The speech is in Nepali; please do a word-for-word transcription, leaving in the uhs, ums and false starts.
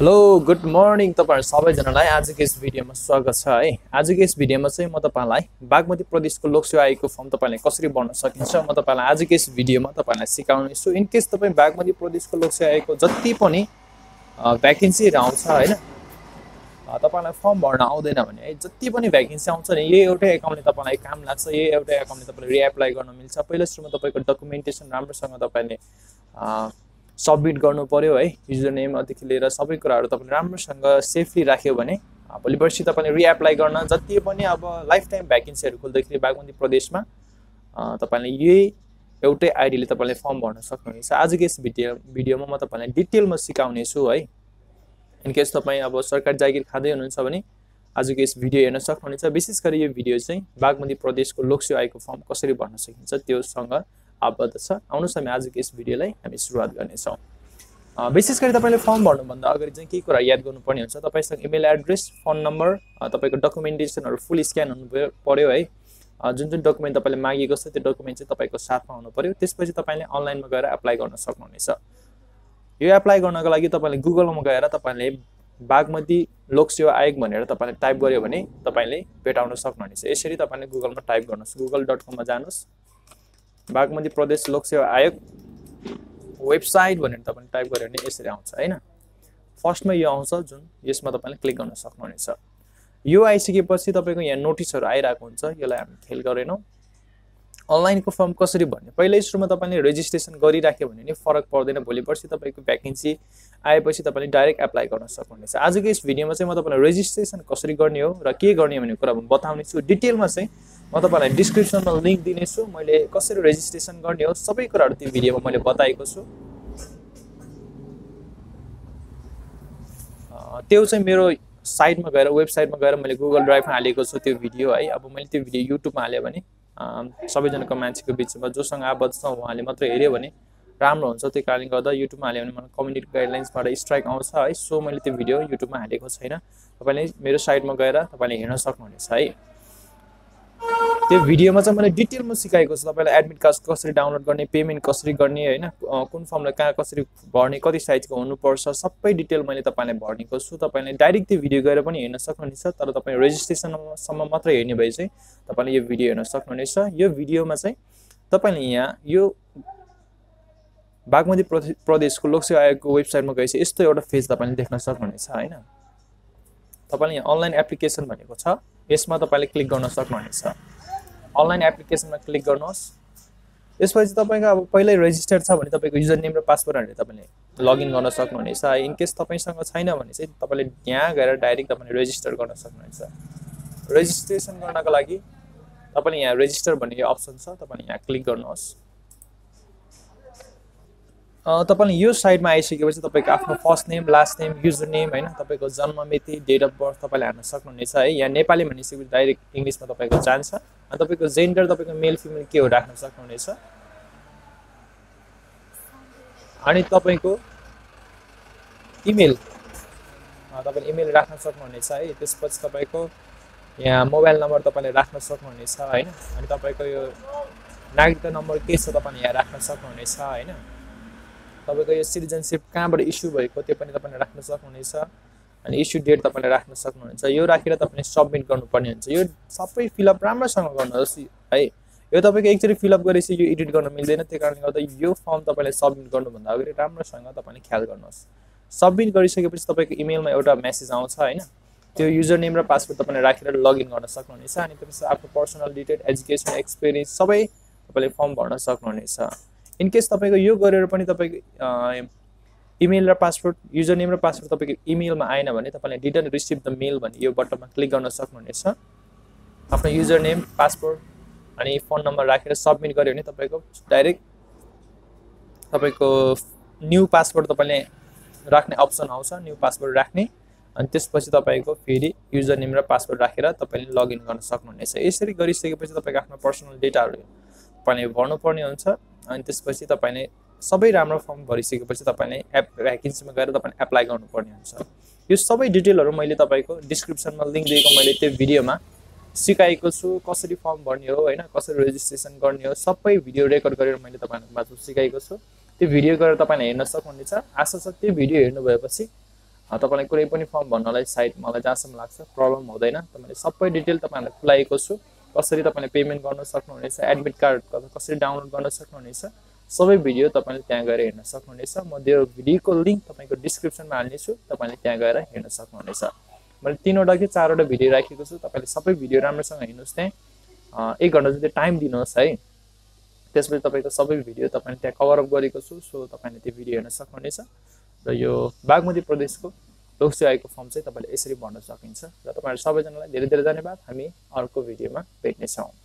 हेलो गुड मर्निङ तपाईहरु सबैजनालाई आजको यस भिडियोमा स्वागत छ है। आजको यस भिडियोमा चाहिँ म तपाईलाई बागमती प्रदेशको लोक सेवा आयोगको फर्म तपाईले कसरी भर्न सकिन्छ म तपाईलाई आजको यस भिडियोमा तपाईलाई सिकाउने छु। इन केस तपाई बागमती प्रदेशको लोक सेवा आयोगको जति पनि भ्याकेन्सी आउँछ हैन, तपाईलाई फर्म भर्न आउँदैन भने है जति पनि भ्याकेन्सी आउँछ नि यही एउटै एकाउन्टले तपाईलाई काम लाग्छ, यही एउटै एकाउन्टले तपाईले रिएप्लाई गर्न मिल्छ। पहिलो सुरुमा तपाईको डकुमेन्टेसन राम्रोसँग तपाईले सबमिट गर्नु पर्यो है। युजर नेम देखि लिएर सबै कुराहरु तपाईले राम्रोसँग सेफली राख्यो भने भोलि पर्सि तपाईले रिएप्लाई गर्न जति पनि अब लाइफ टाइम भ्याकेन्सीहरु खोल्दाखेरि बागमती प्रदेशमा तपाईले यही एउटै आइडीले तपाईले फर्म भर्न सक्नुहुन्छ। आजको यस भिडियो भिडियोमा म तपाईलाई डिटेलमा सिकाउने छु है। इन केस तपाई अब सरकारी जागिर खादै हुनुहुन्छ भने आजको यस भिडियो हेर्न सक्नुहुन्छ। विशेष गरी यो भिडियो चाहिँ बागमती प्रदेशको लोक सेवा आयोगको फर्म कसरी भर्न सकिन्छ त्योसँग आबद्ध छ। आउनुस् हामी आजको यस भिडियोलाई हामी सुरुवात गर्ने छौं। विशेष गरी तपाईले फर्म भर्नु भन्दा अगाडि चाहिँ के कुरा याद गर्नुपर्ने हुन्छ, तपाईसँग इमेल एड्रेस, फोन नम्बर, तपाईको डकुमेन्टेसनहरु फुल स्क्यान हुनु पर्यो है। जुन जुन डकुमेन्ट तपाईले मागेको छ त्यो डकुमेन्ट चाहिँ तपाईको साथमा हुनु पर्यो। त्यसपछि तपाईले अनलाइनमा गएर अप्लाई गर्न सक्नुहुनेछ। यो अप्लाई गर्नको लागि तपाईले गुगलमा गएर तपाईले बागमती लोक सेवा आयोग भनेर तपाईले टाइप गर्यो भने तपाईले भेटाउन सक्नुहुनेछ। यसरी तपाईले गुगलमा टाइप गर्नुस्, गुगल डट कम मा जानुस्, बागमती प्रदेश लोक सेवा आयोग वेबसाइट भनेर तपाईले टाइप गर्यो भने यसरी आउँछ हैन। फर्स्टमा यो आउँछ जुन यसमा तपाईले क्लिक गर्न सक्नुहुनेछ। यो आइसकेपछि तपाईको यहाँ नोटिसहरु आइराको हुन्छ, यसलाई हामी खेल गरेनौ। अनलाइनको फर्म कसरी भर्ने पहिल्यै सुरुमा तपाईले रेजिस्ट्रेसन गरिराख्यो भने नि फरक पर्दैन। भोलि पर्सि तपाईको भ्याकेन्सी आएपछि तपाईले डाइरेक्ट अप्लाई गर्न सक्नुहुनेछ। आजको यस भिडियोमा चाहिँ म तपाईलाई रेजिस्ट्रेसन कसरी गर्ने हो र के गर्ने भन्ने कुरा म बताउने छु। डिटेलमा चाहिँ म तपाईलाई डिस्क्रिप्सनमा लिंक दिने छु। मैले कसरी रेजिस्ट्रेसन गर्ने हो सबै कुराहरु त्यो भिडियोमा मैले बताएको छु। त्यो चाहिँ मेरो साइटमा गएर वेबसाइटमा गएर मैले गुगल ड्राइभमा हालेको छु त्यो भिडियो है। अब मैले त्यो भिडियो युट्युबमा हाले भने सबैजनाको मान्छेको बीचमा जोसँग आबद्ध छ उहाँले मात्र हेर्यो भने राम्रो हुन्छ। त्यो कारणले गर्दा युट्युबमा हाल्यो भने मलाई कम्युनिटी गाइडलाइन्सबाट स्ट्राइक आउँछ है। सो मैले त्यो भिडियो युट्युबमा हालेको छैन, तपाईले मेरो साइटमा गएर तपाईले हेर्न सक्नुहुनेछ है। त्यो भिडियोमा चाहिँ मैले डिटेलमा सिकाएको छु तपाईलाई एडमिट कार्ड कसरी डाउनलोड गर्ने, पेमेन्ट कसरी गर्ने हैन, कुन फर्मलाई कहाँ कसरी भर्ने, कति साइजको हुनुपर्छ सबै डिटेल मैले तपाईलाई भर्नेको छु। तपाईले डाइरेक्ट त्यो भिडियो गएर पनि हेर्न सक्नुहुनेछ, तर तपाई रेजिस्ट्रेसन सम्म मात्र हेर्ने भए चाहिँ तपाईले यो भिडियो हेर्न सक्नुहुनेछ। यो भिडियोमा चाहिँ तपाईले यहाँ यो बागमती प्रदेशको लोक सेवा आयोगको वेबसाइटमा गएपछि यस्तो एउटा पेज तपाईले देख्न सक्नुहुनेछ हैन। तपाईले यहाँ अनलाइन एप्लिकेसन भनेको छ, यसमा तपाईले क्लिक गर्न सक्नुहुनेछ। अनलाइन एप्लिकेसनमा क्लिक गर्नुहोस्। त्यसपछि तपाईको अब पहिल्यै रेजिस्टर्ड छ भने तपाईको युजर नेम र पासवर्ड हालेर तपाईले लगइन गर्न सक्नुहुनेछ। इन केस तपाईसँग छैन भने चाहिँ तपाईले यहाँ गएर डाइरेक्ट तपाईले रेजिस्टर गर्न सक्नुहुनेछ। रेजिस्ट्रेसन गर्नको लागि तपाईले यहाँ रेजिस्टर भन्ने यो अप्सन छ, तपाईले यहाँ क्लिक गर्नुहोस्। अ तपाईले यो साइडमा आइसकेपछि तपाईको आफ्नो first name, last name, user name हैन, तपाईको जन्म मिति, डेट अफ बर्थ तपाईले हाल्न सक्नुहुनेछ है। यहाँ नेपाली भनिसकेपछि डाइरेक्ट इंग्लिशमा तपाईको जान्छ। अनि तपाईको जेन्डर तपाईको मेल फिमेल के हो राख्न सक्नुहुनेछ। अनि तपाईको इमेल तपाईले इमेल राख्न सक्नुहुनेछ है। त्यसपछि तपाईको यहाँ मोबाइल नम्बर तपाईले राख्न सक्नुहुनेछ हैन। अनि तपाईको यो नागरिकता नम्बर के छ तपाईले यहाँ राख्न सक्नुहुनेछ हैन। तपाईको यो सिटिजनशिप कहाँबाट इस्यु भएको त्यो पनि तपाईले राख्न सक्नुहुनेछ। अनि इस्यु डेट तपाईले राख्न सक्नुहुनेछ। यो राखेर तपाईले सबमिट गर्नुपर्ने हुन्छ। यो सबै फिलअप राम्रोसँग गर्नुहोस् है। यो तपाईको एकचोटी फिलअप गरेपछि यो एडिट गर्न मिल्दैन, त्यो कारणले गर्दा यो फर्म तपाईले सबमिट गर्नुभन्दा अगाडि राम्रोसँग तपाईले ख्याल गर्नुहोस्। सबमिट गरिसकेपछि तपाईको इमेलमा एउटा मेसेज आउँछ हैन, त्यो युजर नेम र पासवर्ड तपाईले राखेर लगइन गर्न सक्नुहुनेछ। अनि त्यसपछि आफ्नो पर्सनल डिटेल, एजुकेसन, एक्सपिरियन्स सबै तपाईले फर्म भर्न सक्नुहुनेछ। इन केस तपाईको यो गरेर पनि तपाईको इमेल र पासवर्ड, युजर नेम र पासवर्ड तपाईको इमेलमा आएन भने तपाईले डिडन्ट रिसिभ द मेल भन्ने यो बटनमा क्लिक गर्न सक्नुहुनेछ। आफ्नो युजर नेम, पासवर्ड अनि फोन नम्बर राखेर सबमिट गर्यो भने तपाईको डाइरेक्ट तपाईको न्यू पासवर्ड तपाईले राख्ने अप्सन आउँछ, न्यू पासवर्ड राख्ने। अनि त्यसपछि तपाईको फेरि युजर नेम र पासवर्ड राखेर तपाईले लगइन गर्न सक्नुहुनेछ। यसरी गरिसकेपछि तपाईको आफ्नो पर्सनल डेटाहरु तपाईले भर्नुपर्ने हुन्छ। अनि त्यसपछि तपाईले सबै राम्रो फर्म भरिसकेपछि तपाईले एप भ्याकेन्सीमा गएर तपाईले अप्लाई गर्नुपर्ने हुन्छ। यो सबै डिटेलहरु मैले तपाईको डिस्क्रिप्सनमा लिंक दिएको मैले त्यो भिडियोमा सिकाएको छु। कसरी फर्म भर्ने हो हैन, कसरी रेजिस्ट्रेसन गर्ने हो सबै भिडियो रेकर्ड गरेर मैले तपाईहरुको माझ सिकाएको छु। त्यो भिडियो गरेर तपाईले हेर्न सक्नुहुनेछ। आशा छ त्यो भिडियो हेर्नु भएपछि तपाईलाई कुनै पनि फर्म भर्नलाई साइड मलाई जहाँसम्म लाग्छ प्रब्लम हुँदैन तपाईले सबै डिटेल तपाईहरुलाई खुलाएको छु कसरी तपाईले पेमेन्ट गर्न सक्नुहुनेछ एडमिट कार्ड कसरी डाउनलोड गर्न सक्नुहुनेछ सबै भिडियो तपाईले त्यहाँ गएर हेर्न सक्नुहुनेछ म त्यो भिडियोको लिंक तपाईको डिस्क्रिप्सनमा हाल्ने छु तपाईले त्यहाँ गएर हेर्न सक्नुहुनेछ मैले तीनवटा कि चारवटा भिडियो राखेको छु तपाईले सबै भिडियो राम्रोसँग हेर्नुस् त्यहाँ एक घण्टा जति टाइम दिनुहोस् है त्यसपछि तपाईको सबै भिडियो तपाईले त्यहाँ कभर अप गरेको छु सो तपाईले त्यो भिडियो हेर्न सक्नुहुनेछ र यो बागमती प्रदेशको लोक सेवा आयोगको फर्म चाहिँ तपाईले यसरी भर्न सकिन्छ र तपाईहरु सबैजनालाई धेरै धेरै धन्यवाद हामी अर्को भिडियोमा भेट्ने छौं